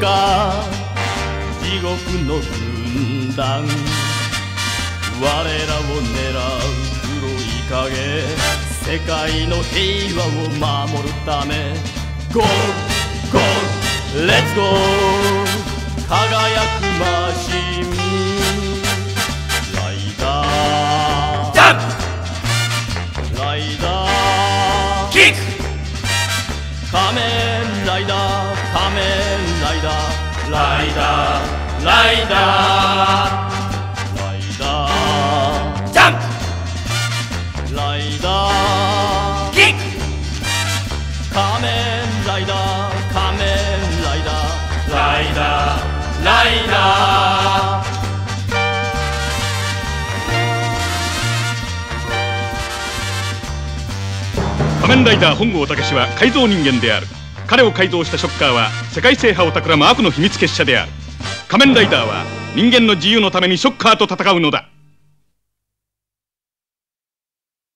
が地獄の軍団、我らを狙う黒い影、世界の平和を守るため Go! Go! Let's go! 輝くマシンライダージャンプライダーキック仮面ライダー仮面ライダーライダーライダーライダージャンプライダーキック仮面ライダー仮面ライダーライダーライダー。 仮面ライダー本郷武史は改造人間である。彼を改造したショッカーは世界制覇を企む悪の秘密結社である。仮面ライダーは人間の自由のためにショッカーと戦うのだ。